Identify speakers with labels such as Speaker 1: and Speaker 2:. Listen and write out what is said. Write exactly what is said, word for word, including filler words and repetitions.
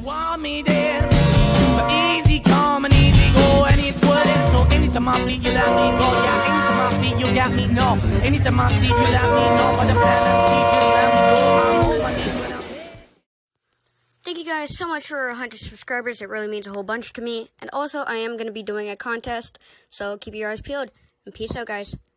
Speaker 1: want me there, but easy come and easy go, and it wouldn't. So anytime I beat you, let me go. Yeah, anytime I beat you, got me, no. Anytime I see you, let me know. But the plan and see, just let me go. I'm on my knees when I'm there.
Speaker 2: Thank you guys so much for one hundred subscribers. It really means a whole bunch to me. And also, I am going to be doing a contest, so keep your eyes peeled. And peace out, guys.